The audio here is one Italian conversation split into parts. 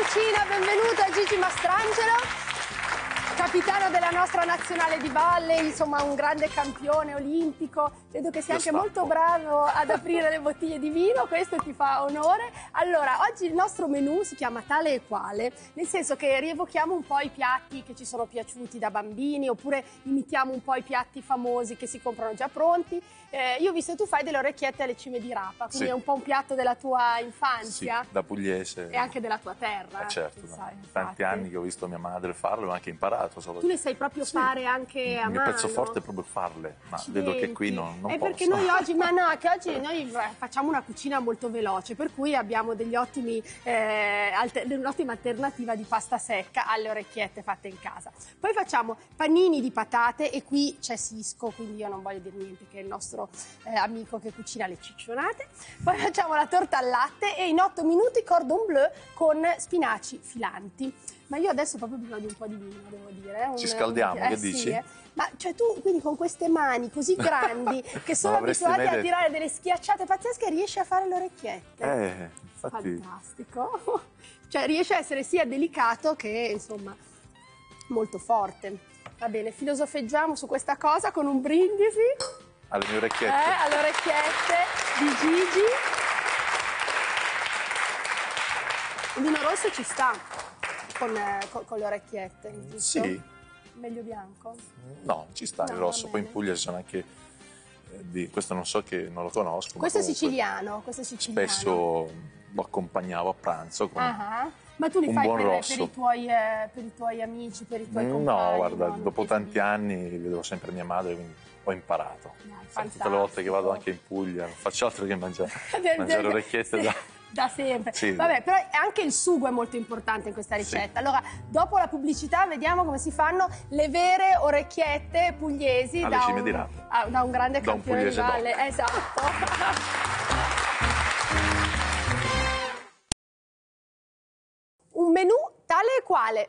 cucina, benvenuto a Gigi Mastrangelo, capitano della nostra nazionale di volley, insomma un grande campione olimpico. Vedo che sei anche molto bravo ad aprire le bottiglie di vino, questo ti fa onore. Allora, oggi il nostro menù si chiama Tale e Quale, nel senso che rievochiamo un po' i piatti che ci sono piaciuti da bambini, oppure imitiamo un po' i piatti famosi che si comprano già pronti. Io ho visto che tu fai delle orecchiette alle cime di rapa, quindi sì, è un po' un piatto della tua infanzia. Sì, da pugliese. E anche della tua terra. Certo, sai, tanti anni che ho visto mia madre farlo e ho anche imparato. Tu le sai proprio fare anche a mano? Il mio pezzo forte è proprio farle, ma vedo che qui non posso. Perché noi oggi, che oggi noi facciamo una cucina molto veloce, per cui abbiamo degli ottimi, un'ottima alternativa di pasta secca alle orecchiette fatte in casa. Poi facciamo panini di patate e qui c'è Sisco, quindi io non voglio dire niente, che è il nostro amico che cucina le ciccionate. Poi facciamo la torta al latte e in 8 minuti cordon bleu con spinaci filanti. Ma io adesso ho proprio bisogno di un po' di vino, devo dire. Ci scaldiamo, che dici? Sì, Ma cioè tu quindi con queste mani così grandi che sono abituate a tirare delle schiacciate pazzesche riesci a fare le orecchiette? Infatti. Fantastico. Cioè riesci a essere sia delicato che insomma molto forte. Va bene, filosofeggiamo su questa cosa con un brindisi. Alle mie orecchiette. Alle orecchiette di Gigi. Il vino rosso ci sta con le orecchiette, giusto? Sì. Meglio bianco? No, ci sta il rosso. Poi in Puglia ci sono anche questo non so, che non lo conosco. Questo è siciliano, Spesso lo accompagnavo a pranzo con ma tu li fai per i tuoi amici, per i tuoi compagni? No, guarda, dopo tanti anni vedevo sempre mia madre, quindi ho imparato. Tutte le volte che vado anche in Puglia non faccio altro che mangiare orecchiette da sempre. Sì. Vabbè, però anche il sugo è molto importante in questa ricetta. Sì. Allora, dopo la pubblicità vediamo come si fanno le vere orecchiette pugliesi alle cime di rapa. Da un grande campione di valle. Esatto. Un menù tale e quale.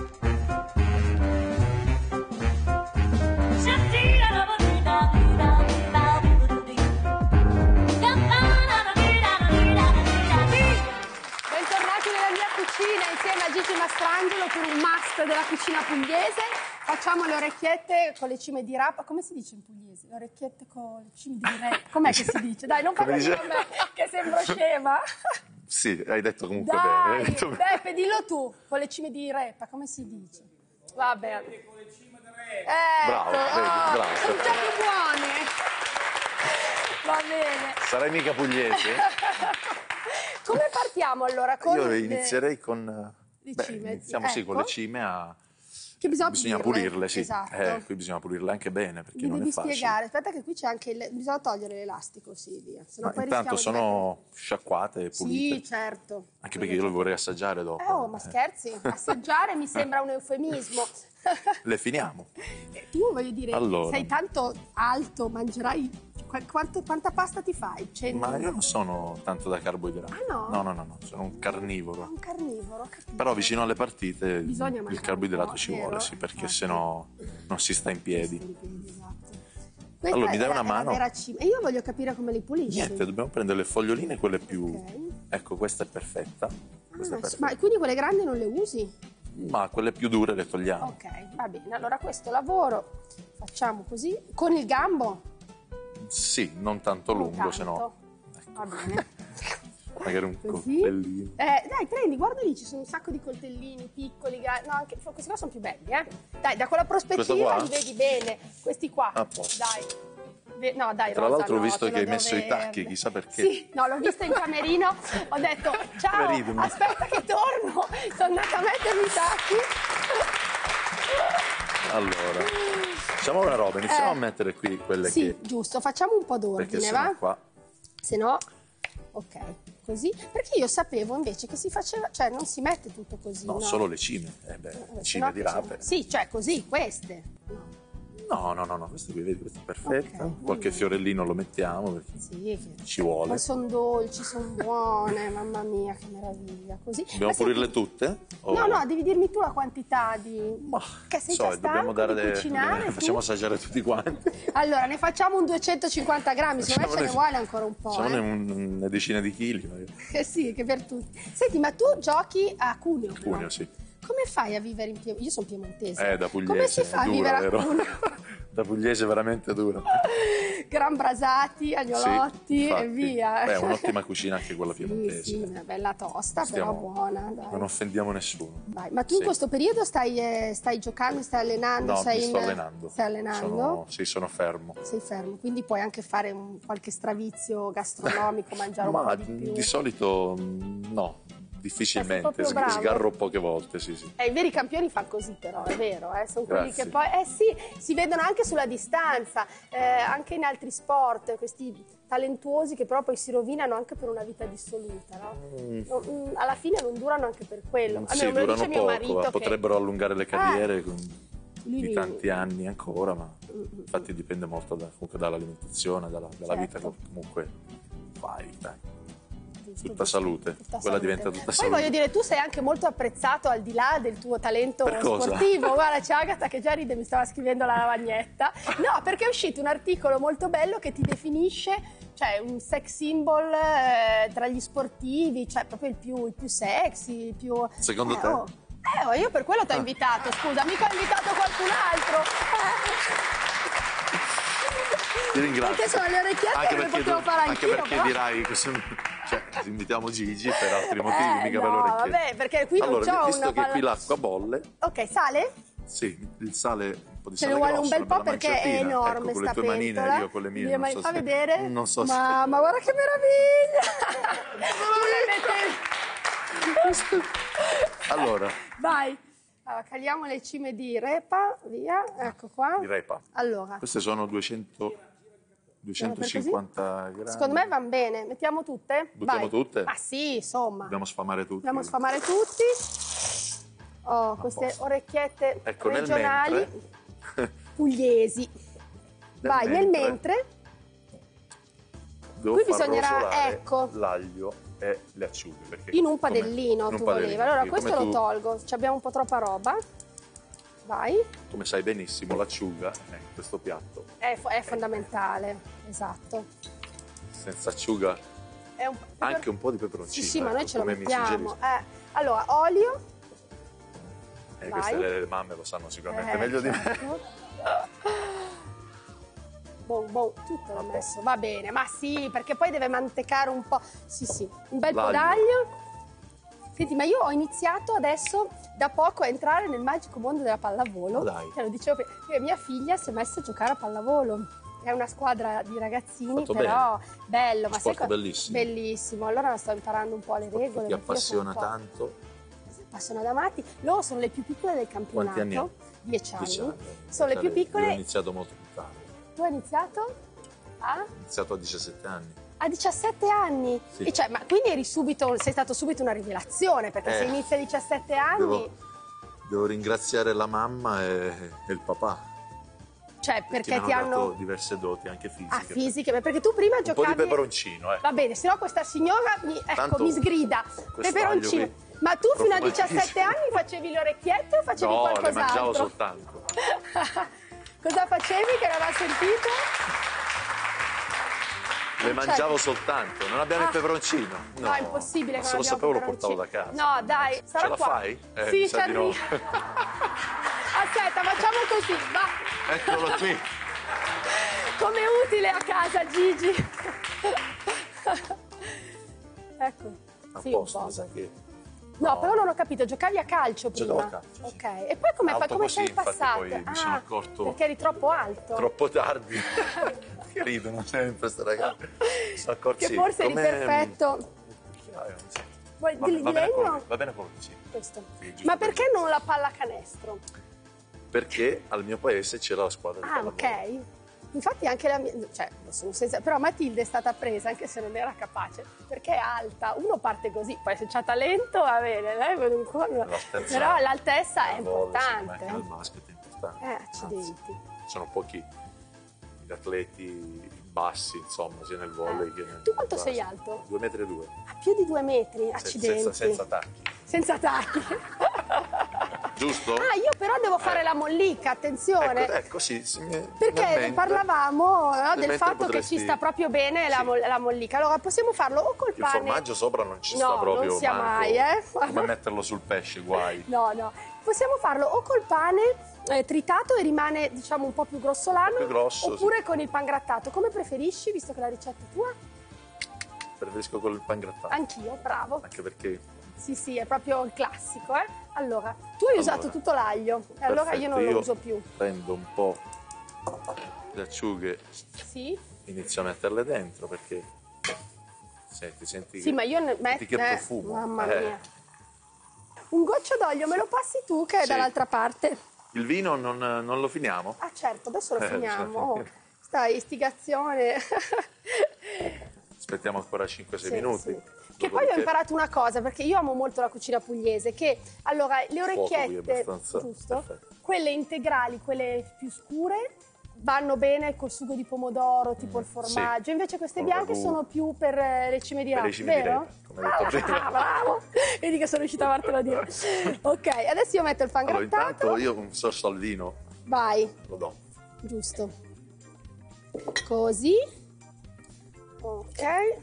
Insieme a Gigi Mastrangelo per un must della cucina pugliese. Facciamo le orecchiette con le cime di rapa. Come si dice in pugliese? Le orecchiette con le cime di rapa. Com'è che si dice? Dai, non parlo di me, che sembro scema. Sì, hai detto comunque bene. Dai, Beppe, dillo tu, con le cime di rapa, come si dice? Vabbè. Con le cime di rapa. Bravo, vedi, bravo. Sono già più buone. Va bene. Sarai mica pugliese? Come partiamo allora? Io inizierei con le cime. Iniziamo sì con le cime che bisogna pulirle, sì. Esatto. Qui bisogna pulirle anche bene perché Mi non devi è facile. spiegare, aspetta che qui c'è anche bisogna togliere l'elastico, sì, via. No, intanto sono sciacquate e pulite. Sì, certo. Anche perché io le vorrei assaggiare dopo. Ma scherzi? Assaggiare mi sembra un eufemismo. Le finiamo. Tu, voglio dire, allora, sei tanto alto, mangerai... Quanta pasta ti fai? Ma io non sono tanto da carboidrati. Ah no? No, sono un carnivoro. Un carnivoro, capito. Però vicino alle partite il carboidrato ci vero? vuole, sì, perché sennò non si sta in piedi. Esatto. Allora mi dai una mano? E io voglio capire come li pulisci. Niente, dobbiamo prendere le foglioline, quelle più... Ecco, questa è perfetta. Ma quindi quelle grandi non le usi? Ma quelle più dure le togliamo. Ok, va bene. Allora questo lavoro facciamo così. Con il gambo? Sì, non tanto lungo, se no... Ecco. Va bene. Magari un coltellino. Dai, prendi, guarda lì, ci sono un sacco di coltellini piccoli, no, anche questi qua sono più belli, Dai, da quella prospettiva li vedi bene. Questi qua, dai. No, dai, tra l'altro ho visto che hai messo i tacchi, chissà perché. Sì, no, l'ho visto in camerino, ho detto ciao, aspetta che torno, sono andata a mettermi i tacchi. Allora, facciamo una roba, iniziamo a mettere qui quelle che... Sì, giusto, facciamo un po' d'ordine, va? Qua... Se no, ok, così. Perché io sapevo invece che si faceva, cioè non si mette tutto così, no? Solo le cime, le cime di rape. Sì, cioè così, queste. No. No, questo qui, vedi, questa è perfetta. Okay. Qualche fiorellino lo mettiamo perché sì, ci vuole. Ma sono dolci, sono buone, mamma mia, che meraviglia. Così. Dobbiamo pulirle tutte? No, devi dirmi tu la quantità di... Ma, che sei già stanco di cucinare? Facciamo assaggiare tutti quanti. Allora, ne facciamo un 250 grammi, secondo me ce ne vuole ancora un po'. Facciamo una decina di chili. Sì, che per tutti. Senti, ma tu giochi a Cuneo? Cuneo, sì. Come fai a vivere in Piemonte? Io sono piemontese. Da pugliese. Come si fa a vivere a Cuneo? Da pugliese veramente dura. Gran brasati, agnolotti e via. È un'ottima cucina anche quella piemontese. Sì, una bella tosta, però buona. Dai. Non offendiamo nessuno. Vai. Ma tu in questo periodo stai giocando, stai allenando? No, mi sto allenando. Stai allenando? Sono fermo. Sei fermo, quindi puoi anche fare qualche stravizio gastronomico, mangiare un po' di più. Di solito no. Difficilmente, sgarro poche volte, sì. I veri campioni fanno così però, è vero, sono quelli che poi, sì, si vedono anche sulla distanza, anche in altri sport, questi talentuosi che però poi si rovinano anche per una vita dissoluta, no? Alla fine non durano anche per quello. Sì, durano poco, potrebbero allungare le carriere di tanti anni ancora, ma infatti dipende molto comunque dall'alimentazione, dalla vita che comunque fai, dai. Tutta salute, quella diventa tutta salute. Poi voglio dire, tu sei anche molto apprezzato al di là del tuo talento sportivo. Guarda, c'è Agata che già ride, mi stava scrivendo la lavagnetta. No, perché è uscito un articolo molto bello che ti definisce, cioè un sex symbol tra gli sportivi, cioè proprio il più sexy, il più... Secondo te? Io per quello ti ho invitato, scusa, mica ho invitato qualcun altro. Ti ringrazio. Perché sono le orecchiette che potevo fare anch'io. Anche perché dirai che invitiamo Gigi per altri motivi, mica per l'orecchiette. Vabbè, perché qui non c'ho visto che qui l'acqua bolle. Ok, sale? Sì, il sale, un po' di ce sale ne vuole grosso, un bel po' perché è enorme, con le tue manine, io con le mie. Non so fa vedere? Non so se... Ma guarda che meraviglia! Allora. Vai. Allora, caliamo le cime di repa, via, ecco qua. Di repa. Allora. Queste sono 250 grammi. Secondo me vanno bene. Mettiamo tutte? Buttiamo tutte? Ah sì, insomma. Dobbiamo sfamare tutti. Dobbiamo sfamare tutti. Queste orecchiette regionali pugliesi. Vai, nel mentre devo qui far bisognerà, l'aglio e le acciughe. Perché in un padellino tu volevi. Allora questo lo tolgo, abbiamo un po' troppa roba. Vai. Come sai benissimo, l'acciuga in questo piatto è fondamentale, esatto. Senza acciuga anche un po' di peperoncino. Sì, ma noi ce lo mettiamo. Allora, olio. Queste le mamme lo sanno sicuramente meglio di me. Tutto l'ho messo, va bene, ma sì, perché poi deve mantecare un po'. Sì, un bel po' d'aglio. Senti, ma io ho iniziato adesso da poco a entrare nel magico mondo della pallavolo. Dai. Te lo dicevo prima, mia figlia si è messa a giocare a pallavolo. È una squadra di ragazzini, però bello. Ma sport bellissimo. Bellissimo, allora sto imparando un po' le regole. Ti appassiona tanto. Sono da matti. Loro sono le più piccole del campionato. Quanti anni ha? 10 anni. Sono le più piccole. Io ho iniziato molto più tardi. Tu hai iniziato? Ho iniziato a 17 anni. A 17 anni? Sì. E ma quindi sei stato subito una rivelazione, perché se inizi a 17 anni... Devo ringraziare la mamma e il papà. Cioè, perché ti hanno dato diverse doti, anche fisiche. Fisiche, perché tu prima giocavi... Un po' di peperoncino, Va bene, se no questa signora mi sgrida. Peperoncino. Ma tu fino a 17 anni facevi le orecchiette o facevi qualcos'altro? No, le mangiavo soltanto. Cosa facevi che non ha sentito? Le mangiavo soltanto, non abbiamo il peperoncino. No, è impossibile che non abbiamo il peperoncino. Se lo sapevo lo portavo da casa. No, dai, sarà Ce la qua. fai? Sì, ci arrivo. Aspetta, facciamo così, va. Eccolo qui. Come utile a casa, Gigi. Ecco. A sì, posto, un po'. mi sa che... No, però non ho capito, giocavi a calcio prima? Giocavo a calcio. Ok, e poi come sei passato? Poi mi sono accorto... Perché eri troppo alto. Troppo tardi. Che ridono sempre queste ragazze. Mi sono accorto, che forse eri perfetto. Vuoi di legno? Va bene quello che sì. Questo. Ma perché non la pallacanestro? Perché al mio paese c'era la squadra di pallavolo. Ok. Infatti anche la mia, però Matilde è stata presa anche se non era capace, perché è alta, uno parte così, poi se c'ha talento va bene, però l'altezza è importante. Anche il basket è importante. Accidenti. sono pochi gli atleti bassi, insomma, sia nel volley che nel Tu quanto basket. sei alto? 2,2 metri. A più di 2 metri, accidenti. Senza tacchi. Senza tacchi. Giusto? Ah, io però devo fare la mollica, attenzione. Ecco, sì. Perché parlavamo del mentre fatto potresti- che ci sta proprio bene la mollica. Allora, possiamo farlo o col Il pane. formaggio sopra non ci No, sta proprio, non sia manco. mai, Come metterlo sul pesce, guai. No, no. Possiamo farlo o col pane tritato e rimane, diciamo, un po' più grossolano, Più grosso, oppure con il pangrattato. Come preferisci, visto che la ricetta è tua? Preferisco con il pangrattato. Anch'io, bravo. Anche perché Sì, è proprio il classico, Allora, tu hai usato tutto l'aglio, e allora io non lo uso più. Prendo un po' le acciughe, Sì? inizio a metterle dentro perché senti Sì, ma io ne metto... che profumo. Mamma mia. Un goccio d'olio me lo passi tu che è Sì. dall'altra parte. Il vino non lo finiamo? Ah certo, adesso lo finiamo. Cioè. Stai, istigazione. Aspettiamo ancora 5-6 Sì, minuti. sì. Che poi ho imparato una cosa, perché io amo molto la cucina pugliese, che allora le orecchiette, giusto? Perfetto. Quelle integrali, quelle più scure, vanno bene col sugo di pomodoro, tipo il formaggio, sì. invece queste Col bianche ragù. sono più per le cime di Per rape, i cimi di vero? rape, come hai detto prima. Bravo! Vedi che sono riuscita a fartelo dire. Ok, adesso io metto il Allora, pangrattato. intanto io un sorso al vino Vai, lo do. giusto. Così. Ok.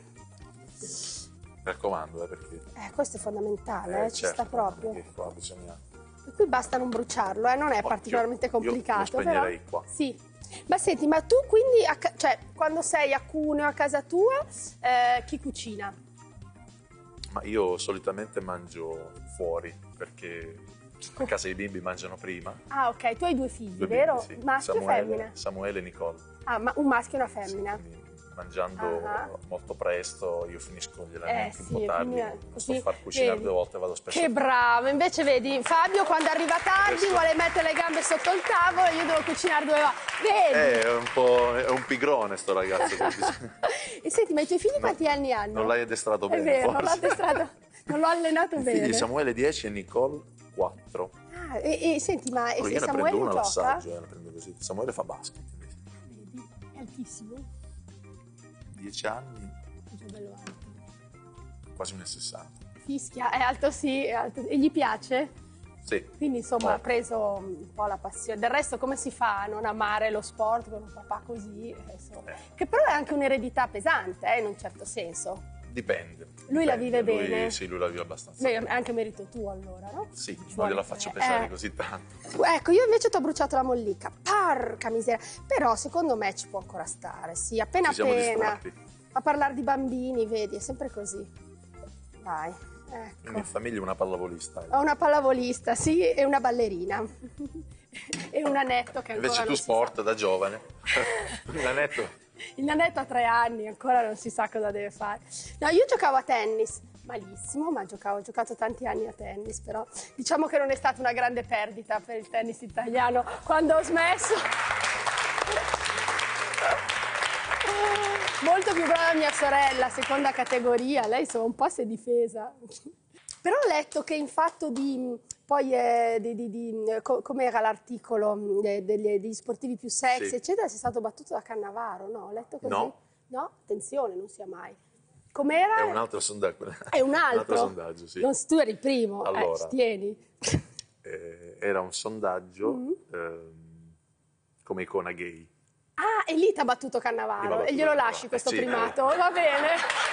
Mi raccomando, perché Questo è fondamentale, ci certo, sta proprio. perché qua bisogna... E qui basta non bruciarlo, non è Occhio, particolarmente io complicato. lo spegnerei però... qua. Sì. Ma senti, ma tu quindi, cioè, quando sei a Cuneo, a casa tua, chi cucina? Ma io solitamente mangio fuori perché a casa i bimbi mangiano prima. Ah, ok, tu hai 2 figli, Due vero? bimbi, sì. Maschio e femmina? Samuele e Nicole. Ah, ma un maschio e una femmina? Quindi mangiando molto presto io finisco gli allenamenti un sì, po' tardi. quindi, Non così, so far cucinare vedi. 2 volte, vado spesso. Che bravo, invece vedi, Fabio quando arriva tardi Questo- vuole mettere le gambe sotto il tavolo, io devo cucinare 2 volte. Vedi? È un pigrone sto ragazzo. E senti, ma i tuoi figli quanti anni hanno? Non l'hai addestrato È bene, vero, non l'ho forse. addestrato, non l'ho allenato I bene. figli Samuele 10 e Nicole 4. Ah, e senti, ma Io ne Samuele prendo una gioca? all'assaggio, la prendo così. Samuele fa basket invece. Vedi, è altissimo. 10 anni, Che bello alto. quasi 1,60 m. Fischia, è alto sì, è alto. E gli piace? Sì. Quindi insomma ha preso un po' la passione. Del resto come si fa a non amare lo sport con un papà così? Insomma. Che però è anche un'eredità pesante, in un certo senso. Dipende. Lui la vive bene? Sì, lui la vive abbastanza Beh, bene. è anche merito tuo allora, no? Sì, non gliela faccio pesare così tanto. Ecco, io invece ti ho bruciato la mollica. Porca miseria. Però secondo me ci può ancora stare, sì, appena Ci siamo appena. distratti. A parlare di bambini, vedi, è sempre così. Vai, In ecco. mia famiglia una pallavolista. Ho una pallavolista, sì, e una ballerina. E un anetto che ancora Invece tu non si sport da giovane. Un anetto. sa. Il nanetto ha 3 anni, ancora non si sa cosa deve fare. No, io giocavo a tennis, malissimo, ma ho giocato tanti anni a tennis, però diciamo che non è stata una grande perdita per il tennis italiano quando ho smesso. Molto più brava mia sorella, seconda categoria, lei insomma un po' si è difesa. Però ho letto che in fatto di, poi come era l'articolo degli sportivi più sexy, Sì. eccetera, sei stato battuto da Cannavaro, no? Ho letto così? No. No? Attenzione, non sia mai. Com'era? È un altro sondaggio. È un Un altro? altro sondaggio, sì. Non, tu eri il primo, Allora. ci tieni. Era un sondaggio Mm. come icona gay. Ah, e lì ti ha battuto Io l'ho Cannavaro, battuto e glielo Cannavaro. lasci questo Sì, primato? Va bene.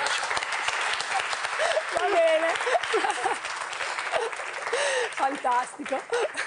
Va bene. Fantastico.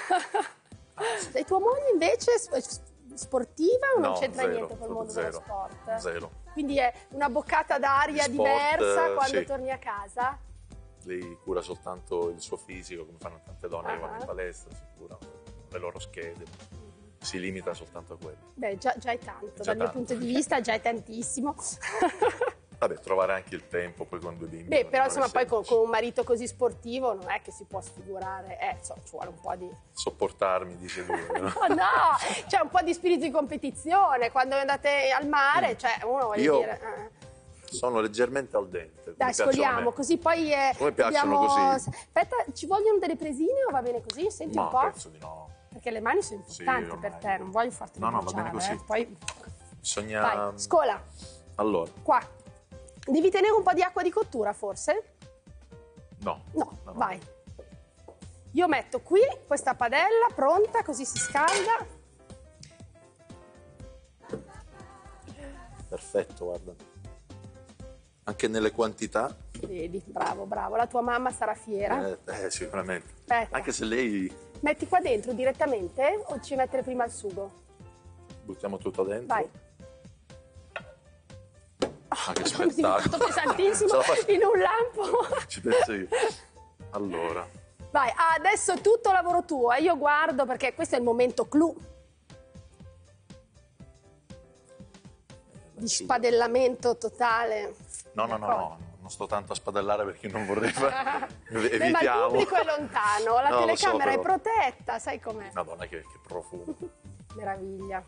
E tua moglie invece è sportiva o non No, c'entra zero, niente col mondo dello zero, sport? zero. Quindi è una boccata d'aria Di sport, diversa quando sì. torni a casa? Lei cura soltanto il suo fisico, come fanno tante donne che vanno Ah. in palestra, si curano le loro schede. Si limita soltanto a quello. Beh, già è tanto, Già dal mio tanto. punto di vista già è tantissimo. Vabbè, trovare anche il tempo poi con 2 bimbi. Beh, non però è insomma poi semplice. con un marito così sportivo non è che si può sfigurare, insomma ci vuole un po' di... Sopportarmi, dice lui. No? Oh no, c'è un po' di spirito di competizione, quando andate al mare, cioè uno vuole Io- dire... Sono leggermente al dente. come Dai, piacciono a me. scoliamo, così poi... Come piacciono così? Aspetta, ci vogliono delle presine o va bene così? Senti Ma un po'. penso di no. Perché perché le mani sono importanti per te, non voglio farti No, va bene così. Poi... Bisogna... Vai, scola. Allora. Qua. Devi tenere un po' di acqua di cottura, forse? No. No, vai. Io metto qui questa padella pronta, così si scalda. Perfetto, guarda. Anche nelle quantità. Vedi, bravo, bravo. La tua mamma sarà fiera. Sicuramente. Aspetta. Anche se lei... Metti qua dentro direttamente o ci mettere prima il sugo? Buttiamo tutto dentro. Vai. Ah, che spettacolo. Pesantissimo in un lampo. Ci penso io. Allora. Vai, adesso è tutto lavoro tuo. Io guardo perché questo è il momento clou. Di spadellamento totale. No, non sto tanto a spadellare perché non vorrei fare. Evitiamo. Ma il pubblico è lontano, la telecamera è protetta, sai com'è? Madonna, che profumo. Meraviglia.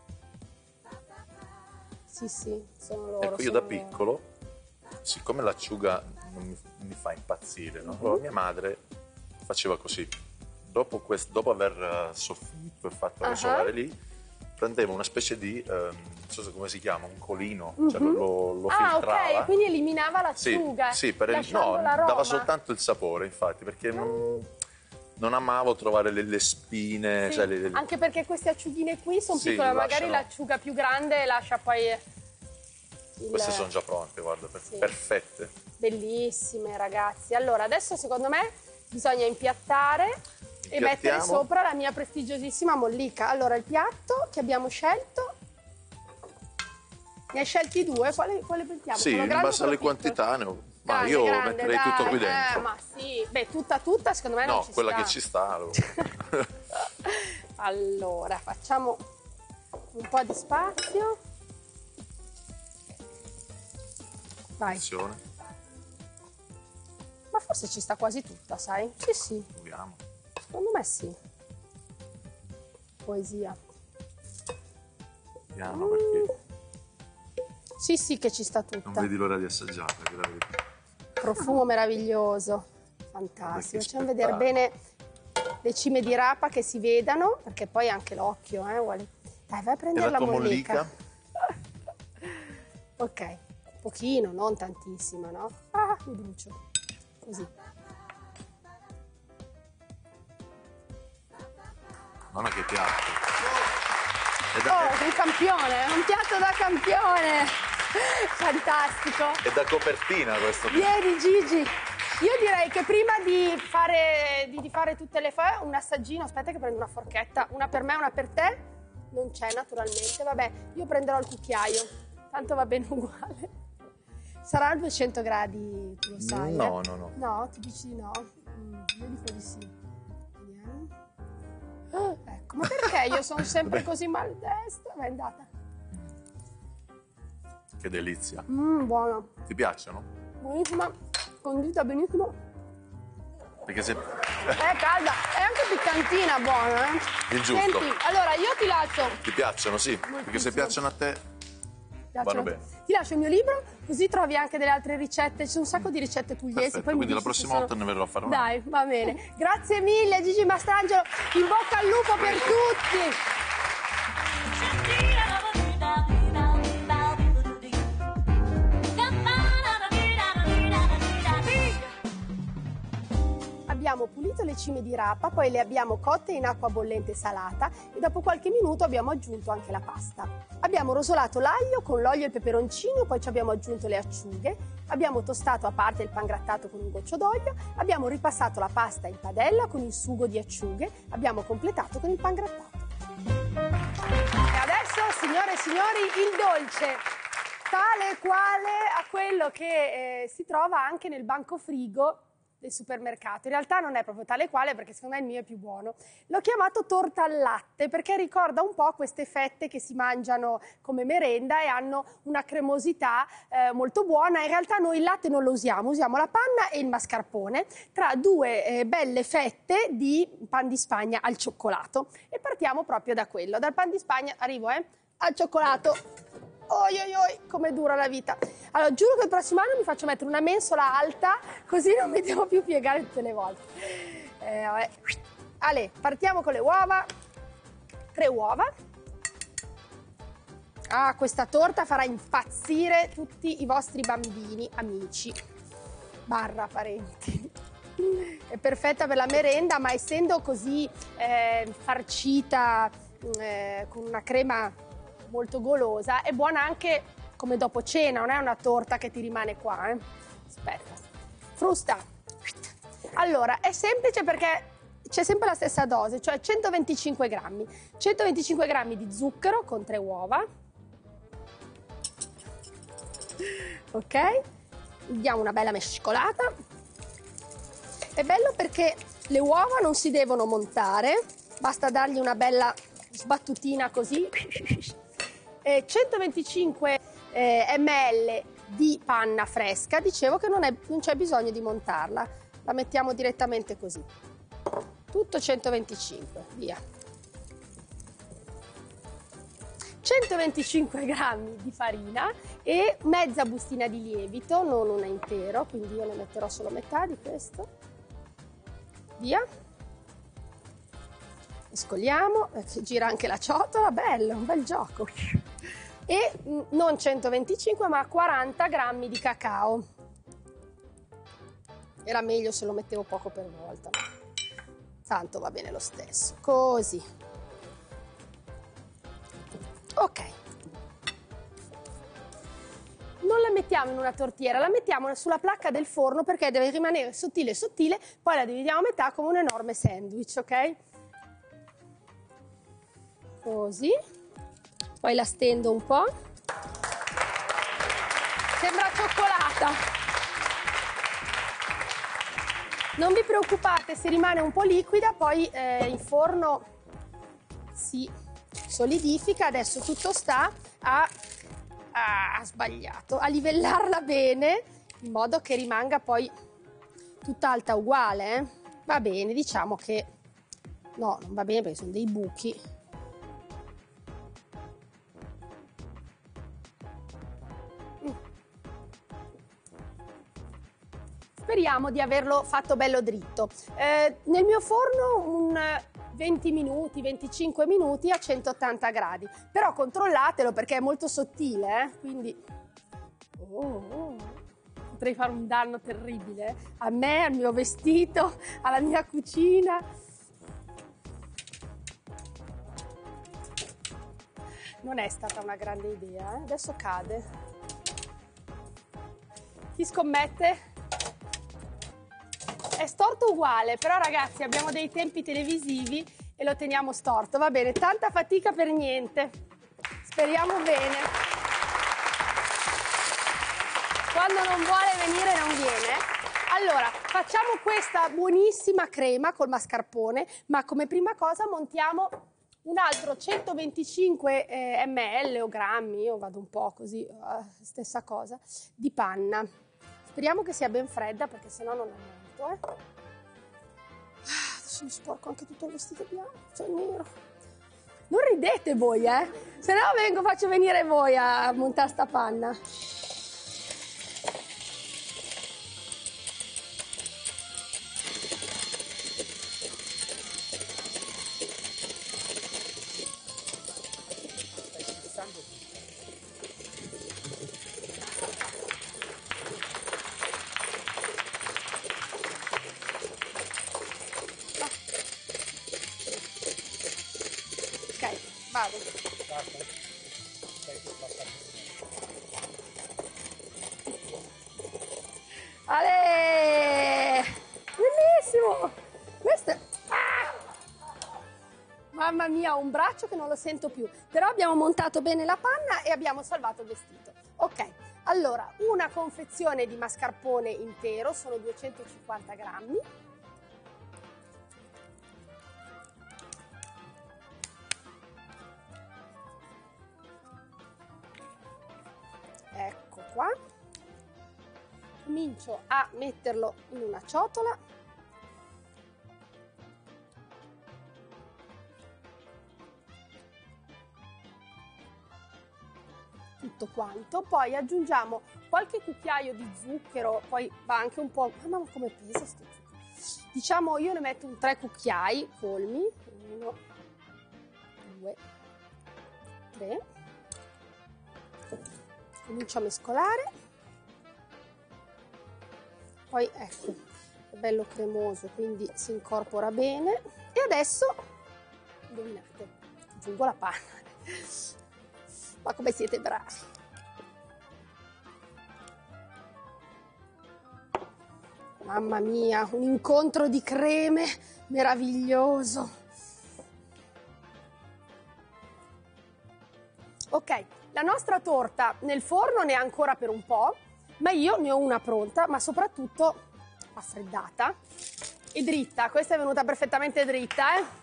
Sì, sono loro. Ecco, io da piccolo, siccome l'acciuga non mi fa impazzire, no? Allora mia madre faceva così. Dopo aver soffritto e fatto rosolare lì, prendeva una specie di, non so come si chiama, un colino, cioè lo filtrava. Ok, quindi eliminava l'acciuga. Sì, dava soltanto il sapore, infatti, perché non amavo trovare le spine. Sì, cioè anche perché queste acciughine qui sono piccole, magari l'acciuga più grande lascia poi... Queste sono già pronte, guarda, perfette. Bellissime, ragazzi. Allora, adesso secondo me bisogna impiattare e mettere sopra la mia prestigiosissima mollica. Allora, il piatto che abbiamo scelto, ne hai scelti due, quale mettiamo? Sì, in base alle quantità ma io metterei tutto qui dentro. Ma sì, beh, tutta, secondo me non ci sta. No, quella che ci sta. Allora, facciamo un po' di spazio. Vai. Attenzione. Ma forse ci sta quasi tutta, sai? Sì. Proviamo. Secondo me sì. Poesia. Piano perché... Sì, che ci sta tutta. Non vedi l'ora di assaggiarla, che la vedo. Profumo meraviglioso. Fantastico. Facciamo vedere bene le cime di rapa che si vedano, perché poi anche l'occhio, vuole... Dai, vai a prendere la mollica. Ok. Pochino, non tantissimo, no? Mi brucio. Così. Guarda che piatto. Un campione, un piatto da campione. Fantastico. È da copertina questo piatto. Vieni Gigi. Io direi che prima di fare tutte le fare un assaggino, aspetta che prendo una forchetta, una per me, una per te. Non c'è naturalmente, vabbè, io prenderò il cucchiaio. Tanto va bene uguale. Sarà a 200 gradi, tu lo sai? No. No? Tu dici di no? Io dico di sì. Vediamo. Ecco, ma perché io sono sempre così maldestra? È andata. Che delizia. Buono. Ti piacciono? Buonissima, condita benissimo. Perché se... È calda, è anche piccantina, buona, Il giusto. Senti, allora io ti lascio... Ti piacciono, sì. Perché se piacciono a te... Vanno bene. Ti lascio il mio libro, così trovi anche delle altre ricette. C'è un sacco di ricette pugliesi. Perfetto, poi quindi la prossima volta ne verrò a fare una. Dai, va bene. Grazie mille Gigi Mastrangelo. In bocca al lupo per tutti. Abbiamo pulito le cime di rapa, poi le abbiamo cotte in acqua bollente salata e dopo qualche minuto abbiamo aggiunto anche la pasta. Abbiamo rosolato l'aglio con l'olio e il peperoncino, poi ci abbiamo aggiunto le acciughe, abbiamo tostato a parte il pangrattato con un goccio d'olio, abbiamo ripassato la pasta in padella con il sugo di acciughe, abbiamo completato con il pangrattato. E adesso, signore e signori, il dolce, tale e quale a quello che si trova anche nel banco frigo del supermercato. In realtà non è proprio tale quale, perché secondo me il mio è più buono. L'ho chiamato torta al latte perché ricorda un po' queste fette che si mangiano come merenda e hanno una cremosità molto buona. In realtà noi il latte non lo usiamo la panna e il mascarpone tra due belle fette di pan di Spagna al cioccolato. E partiamo proprio da quello. Dal pan di Spagna arrivo al cioccolato. Oi, come dura la vita. Allora, giuro che il prossimo anno mi faccio mettere una mensola alta, così non mi devo più piegare tutte le volte. Ale, partiamo con le uova. 3 uova. Ah, questa torta farà impazzire tutti i vostri bambini, amici, barra parenti. È perfetta per la merenda, ma essendo così farcita con una crema molto golosa, è buona anche come dopo cena, non è una torta che ti rimane qua. Aspetta. Frusta. Allora, è semplice perché c'è sempre la stessa dose, cioè 125 grammi. 125 grammi di zucchero con 3 uova. Ok? Diamo una bella mescolata. È bello perché le uova non si devono montare, basta dargli una bella sbattutina così. 125 ml di panna fresca, dicevo che non c'è bisogno di montarla, la mettiamo direttamente così. Tutto 125, via. 125 grammi di farina e mezza bustina di lievito, non una intero, quindi io ne metterò solo metà di questo. Via. Mescoliamo, gira anche la ciotola, bello, un bel gioco. E non 125 ma 40 grammi di cacao. Era meglio se lo mettevo poco per volta, ma tanto va bene lo stesso. Così. Ok. Non la mettiamo in una tortiera, la mettiamo sulla placca del forno perché deve rimanere sottile sottile, poi la dividiamo a metà come un enorme sandwich, ok? Così. Poi la stendo un po'. Sembra cioccolata. Non vi preoccupate se rimane un po' liquida, poi in forno si solidifica. Adesso tutto sta a sbagliato, a livellarla bene in modo che rimanga poi tutta alta uguale. Va bene, diciamo che no, non va bene perché sono dei buchi. Speriamo di averlo fatto bello dritto. Nel mio forno un 20 minuti, 25 minuti a 180 gradi, però controllatelo perché è molto sottile, quindi potrei fare un danno terribile a me, al mio vestito, alla mia cucina. Non è stata una grande idea, adesso cade. Chi scommette? È storto uguale, però ragazzi abbiamo dei tempi televisivi e lo teniamo storto. Va bene, tanta fatica per niente. Speriamo bene. Quando non vuole venire non viene. Allora, facciamo questa buonissima crema col mascarpone, ma come prima cosa montiamo un altro 125 ml o grammi, io vado un po' così, stessa cosa, di panna. Speriamo che sia ben fredda perché sennò non è molto. Adesso mi sporco anche tutto il vestito bianco, cioè nero. Non ridete voi, se no faccio venire voi a montare sta panna. Vado. Ale! Bellissimo! Questo è... Mamma mia, ho un braccio che non lo sento più. Però abbiamo montato bene la panna e abbiamo salvato il vestito. Ok, allora, una confezione di mascarpone intero, sono 250 grammi. Ecco qua. Comincio a metterlo in una ciotola. Tutto quanto, poi aggiungiamo qualche cucchiaio di zucchero, poi va anche un po', mamma come pesa sto zucchero, diciamo io ne metto un 3 cucchiai colmi, 1, 2, 3. Comincio a mescolare. Poi ecco, è bello cremoso, quindi si incorpora bene. E adesso, indovinate, aggiungo la panna. Ma come siete bravi! Mamma mia, un incontro di creme meraviglioso. Ok, la nostra torta nel forno ne ha ancora per un po', ma io ne ho una pronta, ma soprattutto raffreddata e dritta. Questa è venuta perfettamente dritta, eh?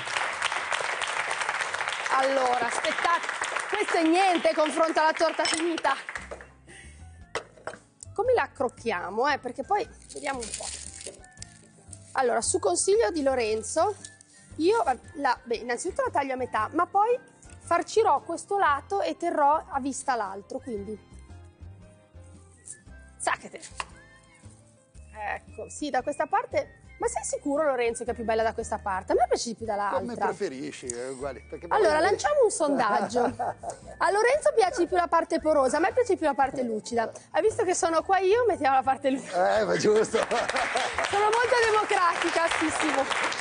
Allora, aspettate, questo è niente confronto alla torta finita. Come la accrocchiamo, perché poi vediamo un po'. Allora, su consiglio di Lorenzo, io innanzitutto la taglio a metà, ma poi farcirò questo lato e terrò a vista l'altro, quindi zacchete. Ecco, sì, da questa parte. Ma sei sicuro, Lorenzo, che è più bella da questa parte? A me piace di più dall'altra. Come preferisci, uguali. Allora, lanciamo un sondaggio. A Lorenzo piace di più la parte porosa, a me piace di più la parte lucida. Hai visto che sono qua io, mettiamo la parte lucida. Ma giusto. Sono molto democratica, stissimo.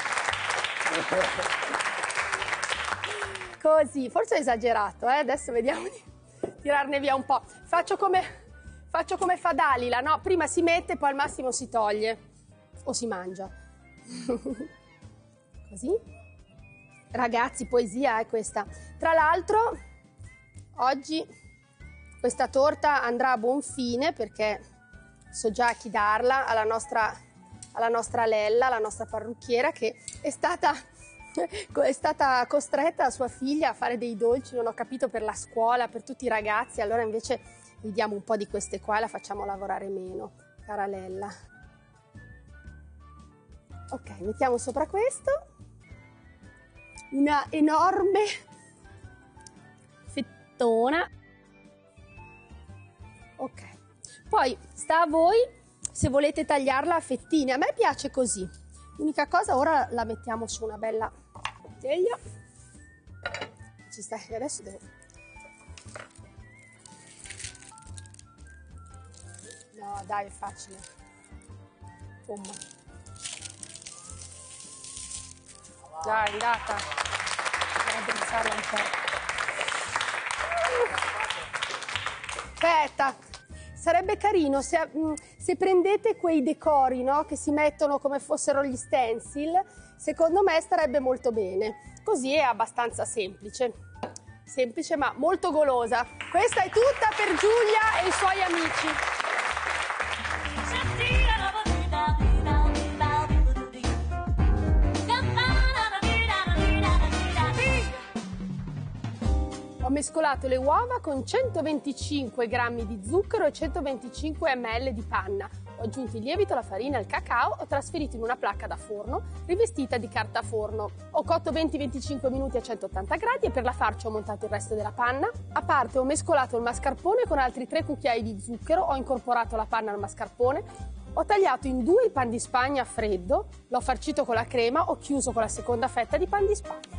Così, forse ho esagerato, adesso vediamo di tirarne via un po'. Faccio come fa Dalila, no? Prima si mette, poi al massimo si toglie. O si mangia. Così. Ragazzi, poesia è questa. Tra l'altro, oggi questa torta andrà a buon fine perché so già a chi darla, alla nostra Lella, la nostra parrucchiera, che è stata costretta a sua figlia a fare dei dolci, non ho capito, per la scuola, per tutti i ragazzi. Allora invece gli diamo un po' di queste qua e la facciamo lavorare meno, cara Lella. Ok, mettiamo sopra questo una enorme fettona. Ok, poi sta a voi se volete tagliarla a fettine. A me piace così. L'unica cosa, ora la mettiamo su una bella teglia. Ci sta, adesso devo... No, dai, è facile. Bomba. Dai, andata. Devo addrizzarla un po'. Aspetta. Sarebbe carino se prendete quei decori, no? Che si mettono come fossero gli stencil. Secondo me starebbe molto bene. Così è abbastanza semplice. Semplice ma molto golosa. Questa è tutta per Giulia e i suoi amici. Ho mescolato le uova con 125 g di zucchero e 125 ml di panna. Ho aggiunto il lievito, la farina e il cacao, ho trasferito in una placca da forno rivestita di carta forno. Ho cotto 20-25 minuti a 180 gradi e per la farcia ho montato il resto della panna. A parte ho mescolato il mascarpone con altri 3 cucchiai di zucchero, ho incorporato la panna al mascarpone, ho tagliato in 2 il pan di Spagna a freddo, l'ho farcito con la crema, ho chiuso con la seconda fetta di pan di Spagna.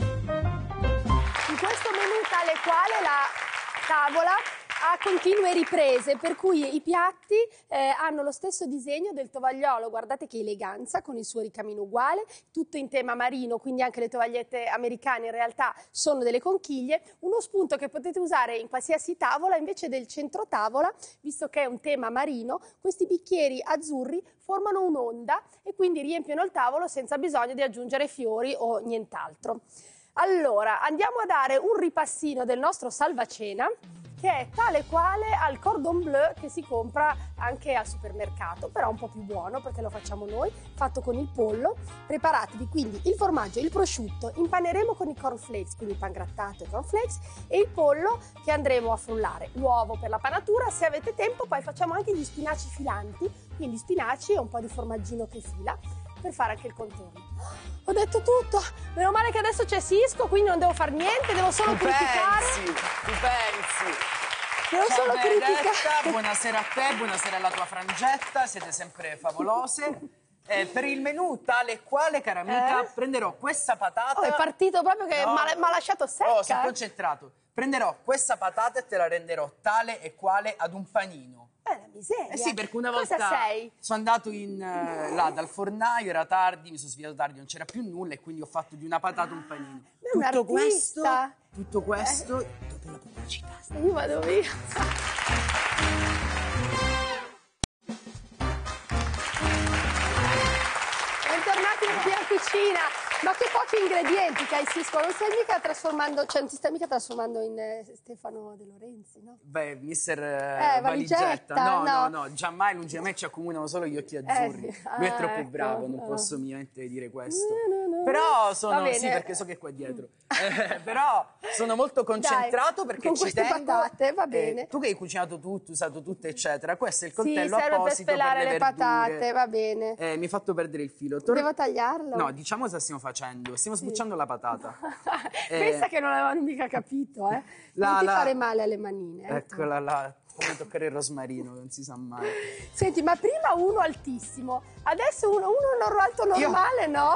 In questo menù tale quale la tavola ha continue riprese, per cui i piatti hanno lo stesso disegno del tovagliolo. Guardate che eleganza, con il suo ricamino uguale, tutto in tema marino, quindi anche le tovagliette americane in realtà sono delle conchiglie. Uno spunto che potete usare in qualsiasi tavola, invece del centro tavola, visto che è un tema marino, questi bicchieri azzurri formano un'onda e quindi riempiono il tavolo senza bisogno di aggiungere fiori o nient'altro. Allora, andiamo a dare un ripassino del nostro salvacena, che è tale quale al cordon bleu che si compra anche al supermercato, però un po' più buono perché lo facciamo noi, fatto con il pollo. Preparatevi quindi il formaggio, il prosciutto, impaneremo con i cornflakes, quindi il pan grattato e i cornflakes, e il pollo che andremo a frullare, l'uovo per la panatura. Se avete tempo poi facciamo anche gli spinaci filanti, quindi spinaci e un po' di formaggino che fila, per fare anche il contorno. Ho detto tutto, meno male che adesso c'è Sisco, quindi non devo fare niente, devo solo criticare. Tu pensi? Devo Ciao solo Benedetta, criticare. buonasera a te, buonasera alla tua frangetta, siete sempre favolose. Per il menù tale e quale, cara amica, prenderò questa patata. Oh, è partito proprio che mi ha lasciato secca. Oh, sono concentrato. Prenderò questa patata e te la renderò tale e quale ad un panino. La miseria. Eh sì, perché una volta Cosa sei? sono andato là dal fornaio, era tardi, mi sono svegliato tardi, non c'era più nulla e quindi ho fatto di una patata un panino. Tutto questo dopo la pubblicità. Io vado via. Bentornati in cucina. Ma che pochi ingredienti che hai, Sisco, non stai mica trasformando, cioè non ti stai mica trasformando in Stefano De Lorenzi, no? Beh, mister Valigetta, no, giammai lungi da me ci accomunano solo gli occhi azzurri. Sì. Lui è troppo bravo, non posso minimamente dire questo. Però sono, sì, perché so che è qua dietro. Però sono molto concentrato. Dai, perché con ci tengo. Patate, va bene. Tu che hai cucinato tutto, usato tutto, eccetera, questo è il coltello serve apposito per pelare le le patate, va bene. Mi hai fatto perdere il filo. Devo tagliarlo? No, diciamo cosa stiamo facendo. Stiamo sbucciando la patata. Pensa che non avevano mica capito, eh. Non ti fare male alle manine. Eccola là. Come toccare il rosmarino, non si sa mai. Senti, ma prima uno altissimo, adesso uno alto normale, no?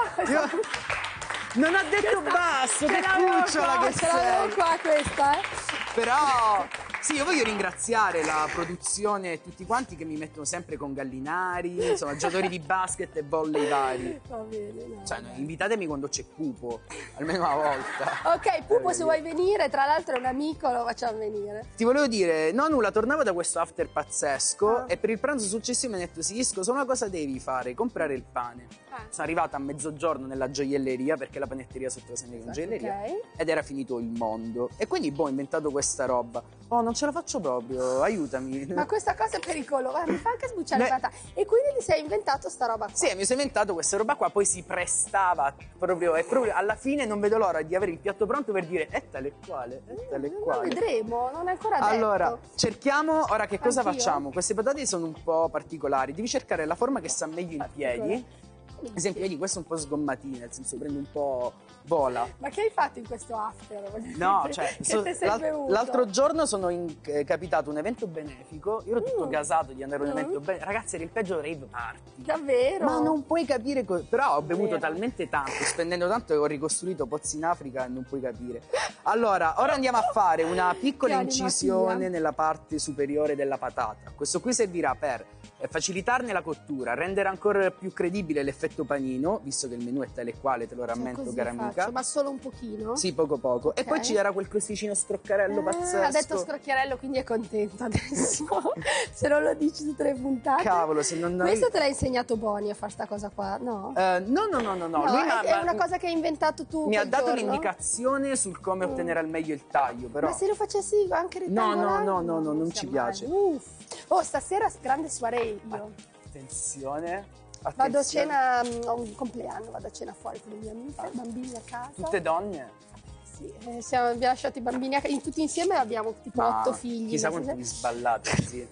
Non ha detto basso, che cucciola che sei. Ce l'avevo qua questa, Però, sì, io voglio ringraziare la produzione e tutti quanti che mi mettono sempre con gallinari, insomma, giocatori di basket e volley vari. Va bene, Cioè, invitatemi quando c'è Pupo, almeno una volta. Ok, Pupo, se vuoi venire, tra l'altro è un amico, lo facciamo venire. Ti volevo dire, no, nulla, tornavo da questo after pazzesco e per il pranzo successivo mi ha detto, Sisco, solo una cosa devi fare, comprare il pane. Sono arrivata a mezzogiorno nella gioielleria, perché la panetteria sotto la sede è una gioielleria, ed era finito il mondo. E quindi, ho inventato questa roba. Oh, non ce la faccio proprio, aiutami. Ma questa cosa è pericolosa, mi fa anche sbucciare le patate. E quindi ti sei inventato sta roba qua? Sì, mi sono inventato questa roba qua, poi si prestava proprio, e proprio alla fine non vedo l'ora di avere il piatto pronto per dire, è tale e quale, è tale e quale. Lo vedremo, non è ancora detto. Allora, cerchiamo, ora che cosa facciamo? Queste patate sono un po' particolari, devi cercare la forma che sta meglio in piedi. Ad esempio, vedi, questo è un po' sgommatino, nel senso prende un po' vola. Ma che hai fatto in questo after? No, cioè, l'altro giorno sono capitato un evento benefico, io ero tutto gasato di andare a un evento benefico. Ragazzi, era il peggio rave party. Davvero? Ma non puoi capire, però ho bevuto talmente tanto, spendendo tanto che ho ricostruito pozzi in Africa e non puoi capire. Allora, ora andiamo a fare una piccola incisione nella parte superiore della patata. Questo qui servirà per facilitarne la cottura, rendere ancora più credibile l'effetto panino, visto che il menù è tale e quale, te lo rammento, cara amica. Ma solo un pochino? Sì, poco poco. Okay. E poi c'era quel crosticino scrocchiarello pazzesco. Ha detto scrocchiarello, quindi è contento adesso. Se non lo dici tutte le puntate. Cavolo, se non... Questo te l'ha insegnato Boni a fare sta cosa qua, no? No. Lui è una cosa che hai inventato tu. Mi ha dato l'indicazione sul come ottenere al meglio il taglio, però... Ma se lo facessi anche rettangolare? No, non ci piace. Oh, stasera grande soirée io. Attenzione. Vado a cena, ho un compleanno, vado a cena fuori con le mie amiche, bambini a casa. Tutte donne? Sì, abbiamo lasciato i bambini a casa, tutti insieme abbiamo tipo 8 figli. Chissà quanto vi sballate così.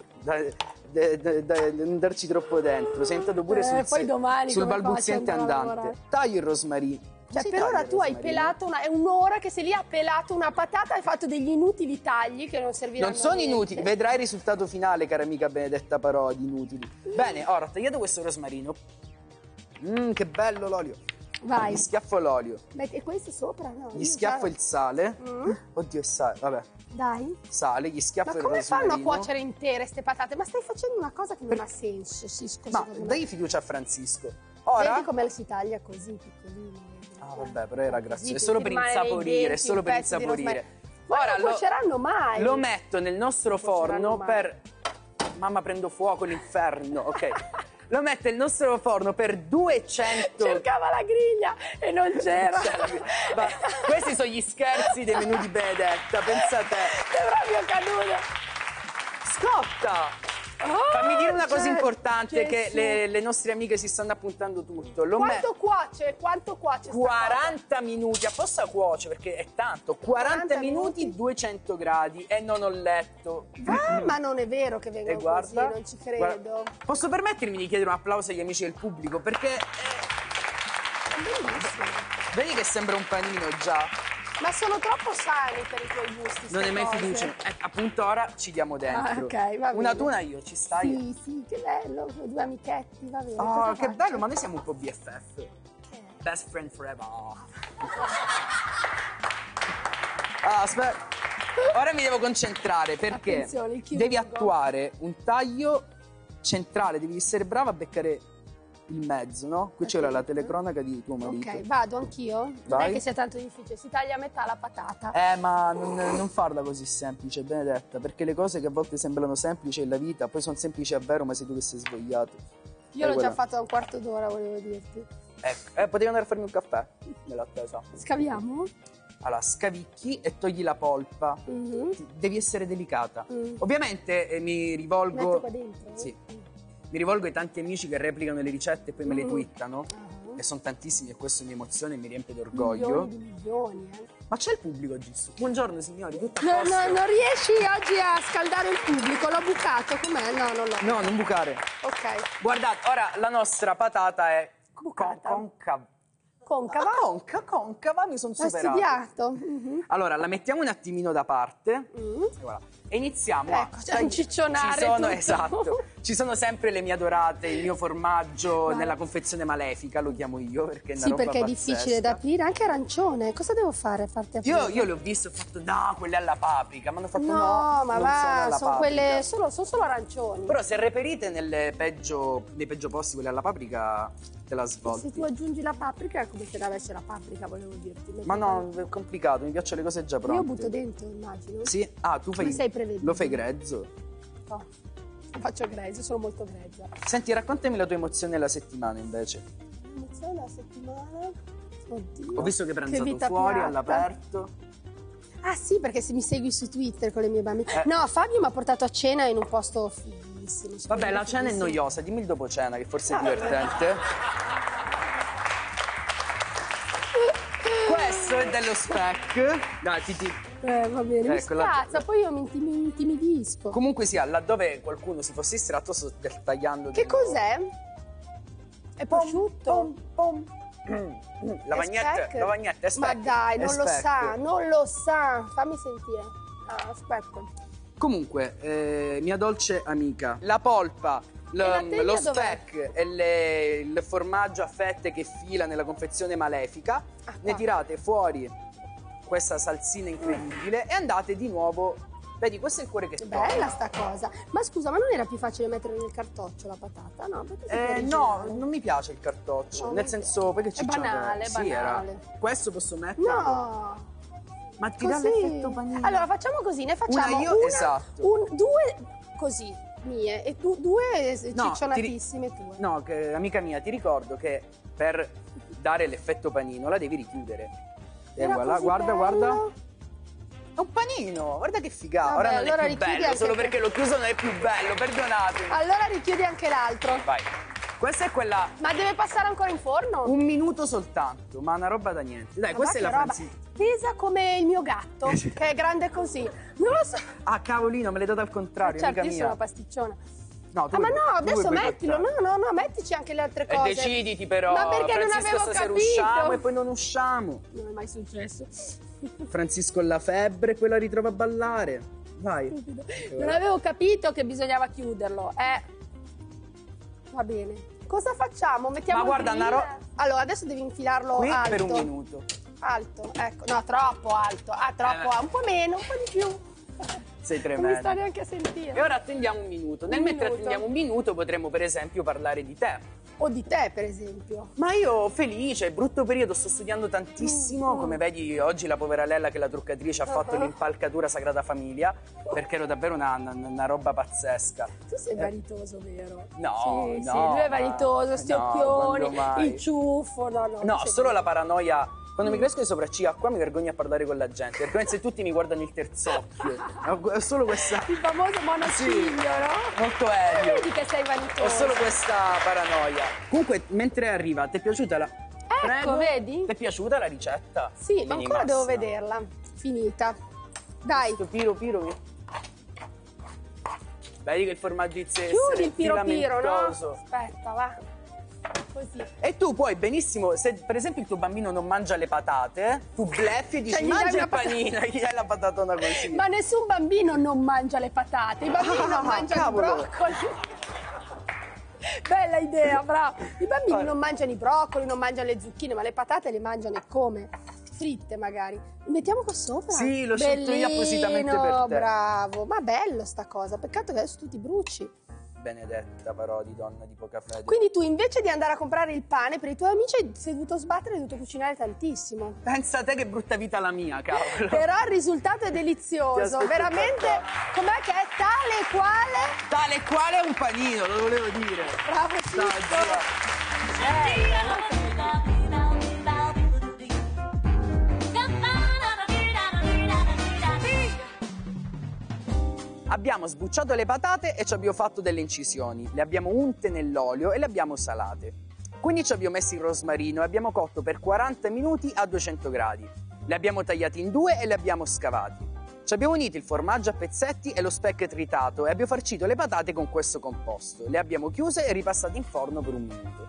Non darci troppo dentro, sei entrato pure sul balbuziente andante. Taglio il rosmarino. Cioè, per ora tu hai pelato è un'ora che sei lì, ha pelato una patata, hai fatto degli inutili tagli che non serviranno. Non sono inutili, vedrai il risultato finale, cara amica Benedetta Parodi, inutili. Bene, ora ho tagliato questo rosmarino. Che bello l'olio. Vai. Gli schiaffo l'olio. E questo sopra? No. Gli schiaffo il sale. Oddio, è sale, vabbè. Dai. Sale, gli schiaffo il rosmarino. Ma come fanno a cuocere intere ste patate? Ma stai facendo una cosa che non ha senso, Sisco. Ma dai fiducia a Francisco. Ora... Vedi come si taglia così, piccolino. Ah, vabbè, però era grazioso. È solo per insaporire, è solo per insaporire. Ora non cuoceranno mai. Lo metto nel nostro forno per... Mamma, prendo fuoco l'inferno, ok. Lo metto nel nostro forno per 200... Cercava la griglia e non c'era. Ma questi sono gli scherzi dei menù di Benedetta, pensa a te. È proprio caduto. Scotta! Fammi dire una cosa importante, che le nostre amiche si stanno appuntando tutto. Quanto cuoce? Quanto cuoce? 40 minuti, apposta cuoce perché è tanto. 40 minuti, 200 gradi e non ho letto. Ma non è vero che vengono così, non ci credo. Guarda. Posso permettermi di chiedere un applauso agli amici del pubblico perché... È bellissimo. Vedi che sembra un panino già? Ma sono troppo sani per i tuoi gusti. Non hai mai fiducia. Appunto ora ci diamo dentro. Ok, va bene. Una tu, una io, ci stai? Sì, che bello, due amichetti, va bene. Oh, che bello, ma noi siamo un po' BFF. Best friend forever. Aspetta. Ora mi devo concentrare perché devi attuare un taglio centrale, devi essere brava a beccare il mezzo, no? Qui c'era la telecronaca di tuo marito. Ok, vado anch'io? Non è che sia tanto difficile, si taglia a metà la patata. Ma non farla così semplice, Benedetta, perché le cose che a volte sembrano semplici nella vita, poi sono semplici a vero, ma sei tu che sei svogliato. Io l'ho già fatto da un quarto d'ora, volevo dirti. Ecco, potevi andare a farmi un caffè nell'attesa. Scaviamo? Allora, scavicchi e togli la polpa. Devi essere delicata. Ovviamente mi rivolgo... Metto qua dentro? Sì. Mi rivolgo ai tanti amici che replicano le ricette e poi me le twittano. E sono tantissimi e questo mi emoziona e mi riempie d'orgoglio. Milioni. Ma c'è il pubblico, giusto? Buongiorno signori, tutto a No, posto? non riesci oggi a scaldare il pubblico, l'ho bucato, com'è? No, non l'ho. No, non bucare. Ok. Guardate, ora la nostra patata è concava. Concava? Concava, mi sono Hai superato. studiato? Allora, la mettiamo un attimino da parte. E iniziamo a... Ecco, un ciccionare tutto. Esatto. Ci sono sempre le mie adorate, il mio formaggio nella confezione malefica, lo chiamo io, perché è una roba perché è pazzesca. difficile da aprire, anche arancione. Cosa devo fare? Farti aprire? Io le ho viste, ho fatto, no, quelle alla paprika. Mi hanno fatto, no, ma non va, sono quelle, sono solo arancioni. Però se reperite nei peggio posti quelle alla paprika, te la svolti. Se tu aggiungi la paprika è come se avessi la paprika, volevo dirti. Ma no, è complicato, mi piacciono le cose già pronte. Io butto dentro, immagino. Sì, tu fai... Ma sei prevedibile. Lo fai grezzo? No, non faccio grezzo, sono molto grezza. Senti, raccontami la tua emozione della settimana invece. L'emozione della settimana? Oddio. Ho visto che hai pranzato fuori, piatta. all'aperto. Ah sì, perché se mi segui su Twitter con le mie bambine. No, Fabio mi ha portato a cena in un posto fighissimo. Vabbè, la cena è noiosa, dimmi il dopo cena che forse è divertente. Questo è dello spec. Dai, va bene, mi spazza, poi io mi intimidisco. Comunque sia, laddove qualcuno si fosse distratto sto tagliando. Che cos'è? È prosciutto? La vagnetta è spec. Ma dai, non lo sa. Fammi sentire. Aspetta. Comunque, mia dolce amica, la polpa, lo speck e il formaggio a fette che fila nella confezione malefica, ne tirate fuori questa salsina incredibile e andate di nuovo. Vedi, questo è il cuore che torna. Bella sta cosa. Ma scusa, ma non era più facile mettere nel cartoccio la patata? No, no, non mi piace il cartoccio. No, nel senso, perché ci è banale, sì, banale. Questo posso mettere? No. Ma ti dà l'effetto panino. Allora, facciamo così, ne facciamo due così, mie, e due ciccionatissime tue. No, amica mia, ti ricordo che per dare l'effetto panino la devi richiudere. Guarda. È un panino, guarda che figata. Ora non è più bello, solo perché l'ho chiuso non è più bello, perdonatemi. Allora richiudi anche l'altro. Vai. Questa è quella... Ma deve passare ancora in forno? 1 minuto soltanto, ma una roba da niente. Dai, questa è la Francesca. Pesa come il mio gatto, che è grande così. Non lo so. Ah, cavolino, me l'hai dato al contrario, certo, amica mia. Io sono una pasticciona. No, ma no, adesso mettilo. No, mettici anche le altre cose. E deciditi però. Ma perché Francisco, non avevo stasera capito. usciamo e poi non usciamo. Non è mai successo. Francisco la febbre, quella ritrova a ballare. Vai. Non avevo capito che bisognava chiuderlo. Va bene. Cosa facciamo? Mettiamo. Ma guarda, allora, adesso devi infilarlo qui alto. per 1 minuto. Alto, ecco. No, troppo alto. Troppo, un po' meno, un po' di più. Sei tremendo. Non mi sta neanche a sentire. E ora attendiamo 1 minuto. Mentre attendiamo 1 minuto potremmo per esempio parlare di te. O di te, per esempio. Ma io felice, è brutto periodo, sto studiando tantissimo. Come vedi, oggi la povera Lella, che è la truccatrice, ha fatto l'impalcatura Sagrada Famiglia, perché ero davvero una roba pazzesca. Tu sei vanitoso, vero? No, sì, lui è vanitoso, sti occhioni, il ciuffo, No, solo la paranoia. Quando mi crescono le sopracciglia qua mi vergogno a parlare con la gente, perché penso che tutti mi guardano il terzocchio. È solo questa... Il famoso monociglio, no? Molto serio. Vedi che sei vanitoso. Ho solo questa paranoia. Comunque, mentre arriva, ti è piaciuta la... Ecco, vedi? Ti è piaciuta la ricetta? Sì, ma ancora devo vederla. Finita. Dai. Questo piro. Vedi che il formaggio Chiudi il piro, no? Aspetta, va. Così. E tu puoi benissimo, se per esempio il tuo bambino non mangia le patate, tu bleffi e dici Cioè, mangia il panino, gli dai la patatona così. Ma nessun bambino non mangia le patate, i bambini non mangiano i broccoli. Bella idea, bravo. I bambini non mangiano i broccoli, non mangiano le zucchine, ma le patate le mangiano e come? Fritte magari. Mettiamo qua sopra? Sì, l'ho scelto io appositamente per te. Bravo, ma bello sta cosa, peccato che adesso tu ti bruci. Benedetta però di donna di poca fede. Quindi tu invece di andare a comprare il pane per i tuoi amici sei dovuto sbattere e hai dovuto cucinare tantissimo. Pensa a te che brutta vita la mia, cavolo. Però il risultato è delizioso, veramente. Com'è che è tale e quale? Tale e quale è un panino, lo volevo dire. Bravo, Abbiamo sbucciato le patate e ci abbiamo fatto delle incisioni. Le abbiamo unte nell'olio e le abbiamo salate. Quindi ci abbiamo messo il rosmarino e abbiamo cotto per 40 minuti a 200 gradi. Le abbiamo tagliati in due e le abbiamo scavati. Ci abbiamo unito il formaggio a pezzetti e lo speck tritato e abbiamo farcito le patate con questo composto. Le abbiamo chiuse e ripassate in forno per 1 minuto.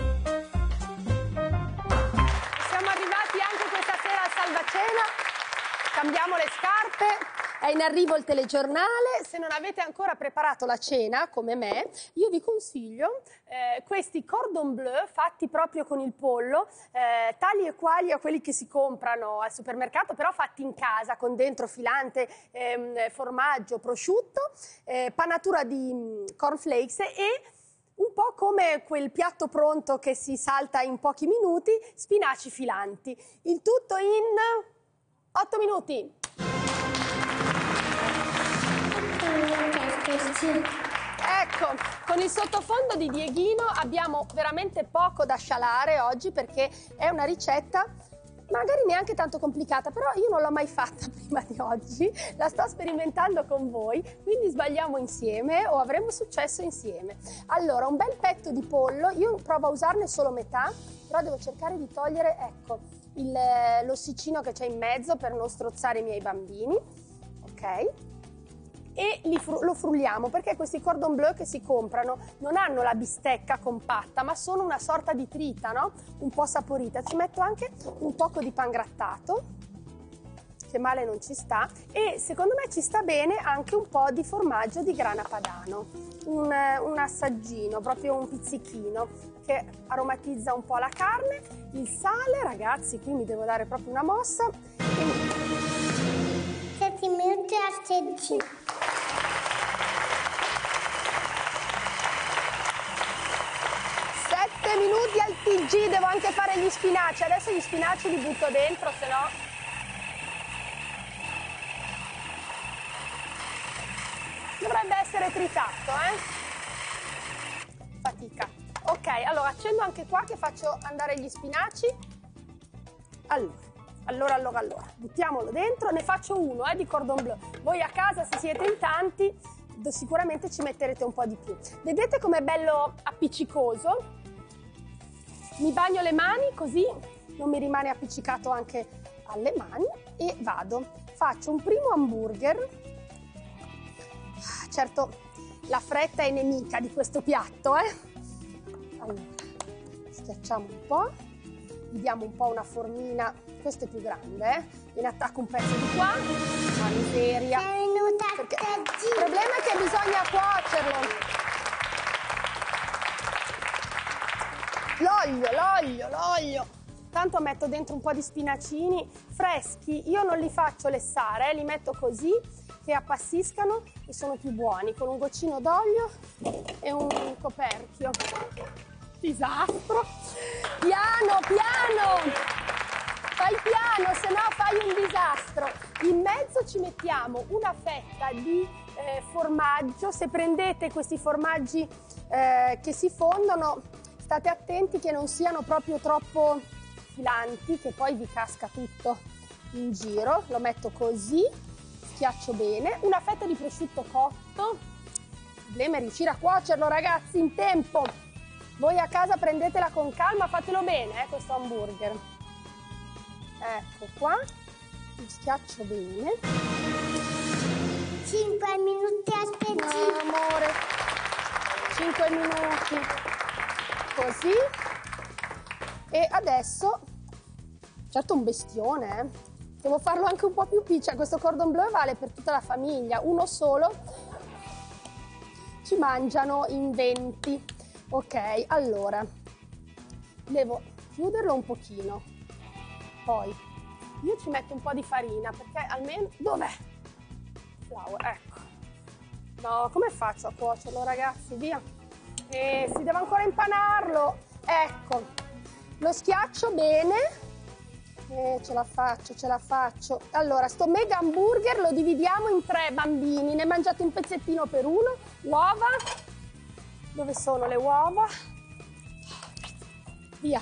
Siamo arrivati anche questa sera al salvacena. Cambiamo le scarpe. È in arrivo il telegiornale. Se non avete ancora preparato la cena, come me, io vi consiglio questi cordon bleu fatti proprio con il pollo, tali e quali a quelli che si comprano al supermercato, però fatti in casa, con dentro filante, formaggio, prosciutto, panatura di cornflakes e un po' come quel piatto pronto che si salta in pochi minuti, spinaci filanti. Il tutto in 8 minuti. Ecco, con il sottofondo di Dieghino abbiamo veramente poco da scialare oggi perché è una ricetta magari neanche tanto complicata, però io non l'ho mai fatta prima di oggi, la sto sperimentando con voi, quindi sbagliamo insieme o avremo successo insieme. Allora, un bel petto di pollo, io provo a usarne solo metà, però devo cercare di togliere, ecco, l'ossicino che c'è in mezzo per non strozzare i miei bambini, ok? E lo frulliamo perché questi cordon bleu che si comprano non hanno la bistecca compatta ma sono una sorta di trita, no? Un po' saporita. Ci metto anche un tocco di pangrattato, che male non ci sta, e secondo me ci sta bene anche un po' di formaggio di grana padano, un assaggino, proprio un pizzichino che aromatizza un po' la carne, il sale, ragazzi, qui mi devo dare proprio una mossa. 7 minuti a 16. 7 minuti al TG, devo anche fare gli spinaci. Adesso gli spinaci li butto dentro, se no... Dovrebbe essere tritato, Fatica. Ok, allora accendo anche qua che faccio andare gli spinaci. Allora, buttiamolo dentro, ne faccio uno di cordon bleu. Voi a casa, se siete in tanti, sicuramente ci metterete un po' di più. Vedete com'è bello appiccicoso? Mi bagno le mani così non mi rimane appiccicato anche alle mani e vado. Faccio un primo hamburger. Certo, la fretta è nemica di questo piatto, Allora, schiacciamo un po', gli diamo un po' una formina. Questo è più grande, ne attacco un pezzo di qua, ma miseria. Perché il problema è che bisogna cuocerlo. L'olio. Tanto metto dentro un po' di spinacini freschi, io non li faccio lessare, li metto così che appassiscano e sono più buoni, con un goccino d'olio e un coperchio. Disastro! Piano! Fai piano, se no fai un disastro. In mezzo ci mettiamo una fetta di formaggio. Se prendete questi formaggi che si fondono, state attenti che non siano proprio troppo filanti, che poi vi casca tutto in giro. Lo metto così, schiaccio bene. Una fetta di prosciutto cotto. Il problema è riuscire a cuocerlo, ragazzi, in tempo. Voi a casa prendetela con calma, fatelo bene, questo hamburger. Ecco qua, lo schiaccio bene. 5 minuti aspetti. No, amore, 5 minuti. Così. E adesso, certo un bestione, devo farlo anche un po' più piccolo, questo cordon bleu vale per tutta la famiglia, uno solo ci mangiano in 20. Ok, allora, devo chiuderlo un pochino, poi io ci metto un po' di farina perché almeno, dov'è? Flour, ecco. No, come faccio a cuocerlo ragazzi, via. Si deve ancora impanarlo, ecco, lo schiaccio bene, ce la faccio. Allora, sto mega hamburger lo dividiamo in 3 bambini, ne mangiate un pezzettino per uno, uova, dove sono le uova? Via.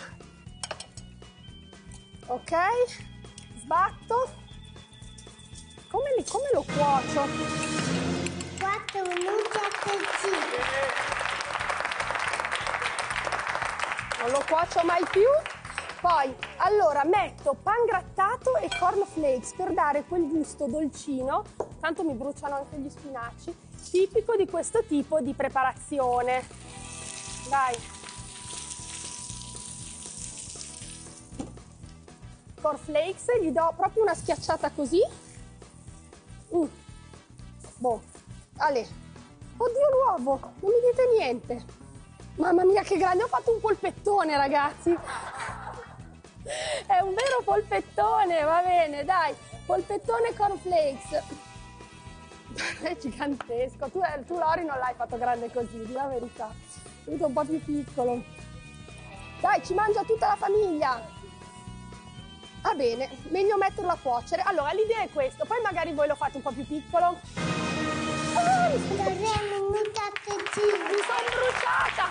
Ok, sbatto, come lo cuocio? 4 minuti a terzino. Non lo cuocio mai più. Poi, allora, metto pangrattato e cornflakes per dare quel gusto dolcino, tanto mi bruciano anche gli spinaci, tipico di questo tipo di preparazione. Dai. Cornflakes, gli do proprio una schiacciata così. Boh, ale. Oddio l'uovo, non mi dite niente. Mamma mia che grande, ho fatto un polpettone ragazzi. È un vero polpettone, va bene, dai. Polpettone cornflakes. È gigantesco. Tu Lori non l'hai fatto grande così, di la verità. È venuto un po' più piccolo. Dai, ci mangia tutta la famiglia. Va bene, meglio metterlo a cuocere. Allora, l'idea è questa, poi magari voi lo fate un po' più piccolo. Ah, mi sono bruciata!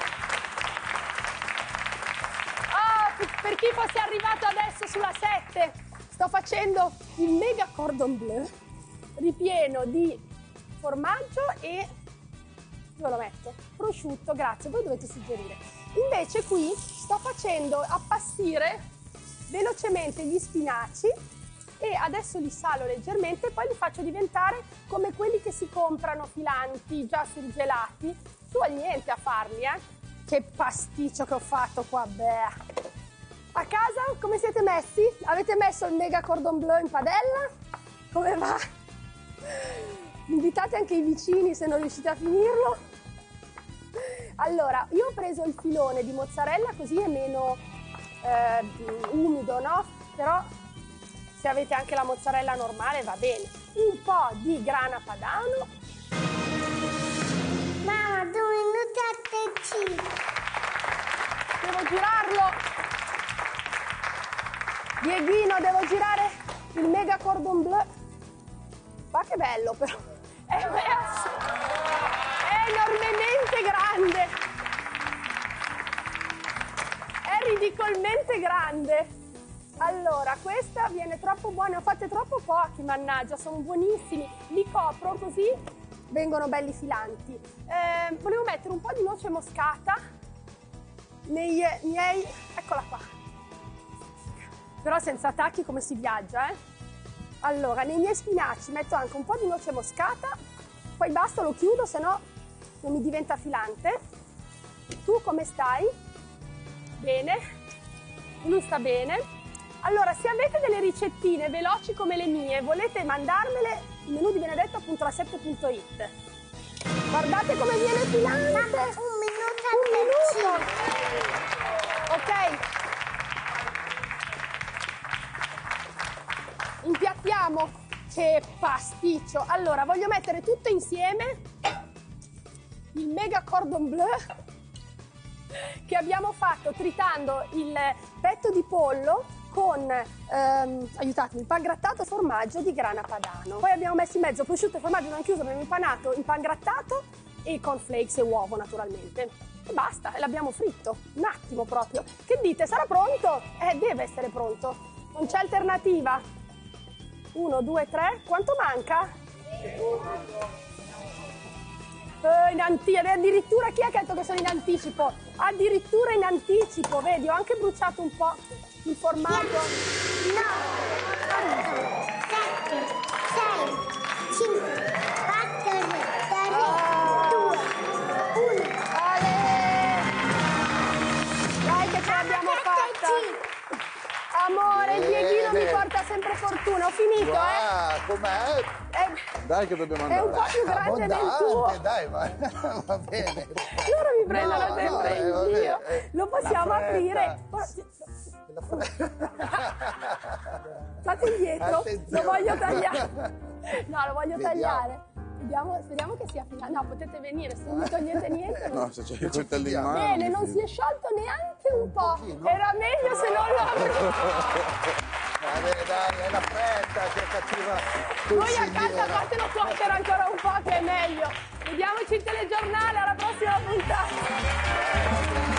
Per chi fosse arrivato adesso sulla 7, sto facendo il mega cordon bleu ripieno di formaggio e dove lo metto? Prosciutto, grazie, voi dovete suggerire. Invece qui sto facendo appassire velocemente gli spinaci e adesso li salo leggermente e poi li faccio diventare come quelli che si comprano filanti, già surgelati. Ci vuole niente a farli, Che pasticcio che ho fatto qua, beh. A casa come siete messi? Avete messo il mega cordon bleu in padella? Come va? Invitate anche i vicini se non riuscite a finirlo. Allora, io ho preso il filone di mozzarella così è meno umido, no? Però se avete anche la mozzarella normale va bene. Un po' di grana padano. Mamma, 2 minuti a terzino. Devo girarlo. Dieghino, devo girare il mega cordon bleu. Ma che bello però. È enormemente grande. È ridicolmente grande. Allora, questa viene troppo buona. Ne ho fatte troppo pochi, mannaggia, sono buonissimi. Li copro così vengono belli filanti. Volevo mettere un po' di noce moscata nei miei... Eccola qua. Però senza attacchi come si viaggia, Allora, nei miei spinaci metto anche un po' di noce moscata, poi basta, lo chiudo, se no non mi diventa filante. Tu come stai? Bene? Lui sta bene? Allora, se avete delle ricettine veloci come le mie, volete mandarmele, il menù di Benedetto appunto la 7.it. Guardate come viene filante! Mamma, 1 minuto a terzino. Ok. Impiattiamo, che pasticcio. Allora, voglio mettere tutto insieme il mega cordon bleu che abbiamo fatto tritando il petto di pollo con, aiutatemi, il pangrattato e formaggio di grana padano. Poi abbiamo messo in mezzo prosciutto e formaggio non chiuso, abbiamo impanato il pangrattato e cornflakes e uovo naturalmente. E basta, e l'abbiamo fritto, un attimo proprio. Che dite, sarà pronto? Deve essere pronto, non c'è alternativa. 1, 2, 3, quanto manca? Addirittura chi è che ha detto che sono in anticipo? Addirittura in anticipo, vedi, ho anche bruciato un po' il formaggio. 9, 7, 6, 5, 4, 3, 2, 1. Ale! Dai che ce l'abbiamo fatta! sempre fortuna. Ho finito, com'è? Dai che dobbiamo andare. È un po' più grande del tuo. Dai, va bene. Loro mi prendono sempre in giro. Lo possiamo aprire. State indietro. Attenzione. Lo voglio tagliare. No, lo voglio tagliare. Speriamo che sia finale. No, potete venire, se non mi togliete niente. No, se c'è il coltello in mano. Bene, non si è sciolto neanche un po'. Era meglio se non lo avevo. Dai, è la fretta che è cattiva. Voi accanto fatelo cuocere ancora un po' che è meglio. Vediamoci il telegiornale alla prossima puntata.